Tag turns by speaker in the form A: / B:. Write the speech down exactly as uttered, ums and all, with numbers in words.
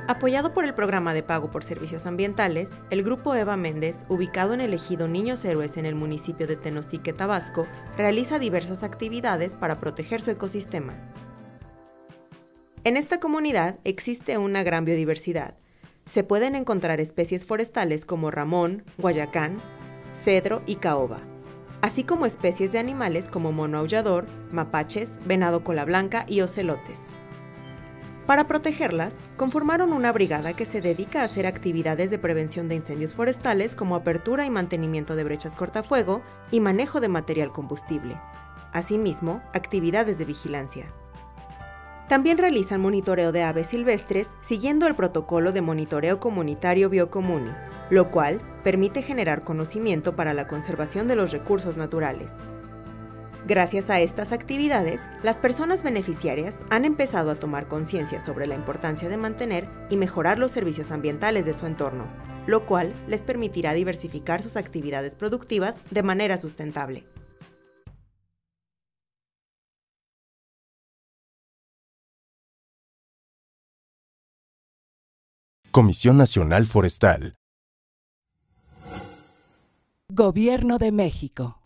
A: Apoyado por el programa de pago por servicios ambientales, el Grupo Eva Méndez, ubicado en el ejido Niños Héroes en el municipio de Tenosique, Tabasco, realiza diversas actividades para proteger su ecosistema. En esta comunidad existe una gran biodiversidad. Se pueden encontrar especies forestales como ramón, guayacán, cedro y caoba, así como especies de animales como mono aullador, mapaches, venado cola blanca y ocelotes. Para protegerlas, conformaron una brigada que se dedica a hacer actividades de prevención de incendios forestales como apertura y mantenimiento de brechas cortafuego y manejo de material combustible. Asimismo, actividades de vigilancia. También realizan monitoreo de aves silvestres siguiendo el protocolo de monitoreo comunitario Biocomuni, lo cual permite generar conocimiento para la conservación de los recursos naturales. Gracias a estas actividades, las personas beneficiarias han empezado a tomar conciencia sobre la importancia de mantener y mejorar los servicios ambientales de su entorno, lo cual les permitirá diversificar sus actividades productivas de manera sustentable.
B: Comisión Nacional Forestal.
C: Gobierno de México.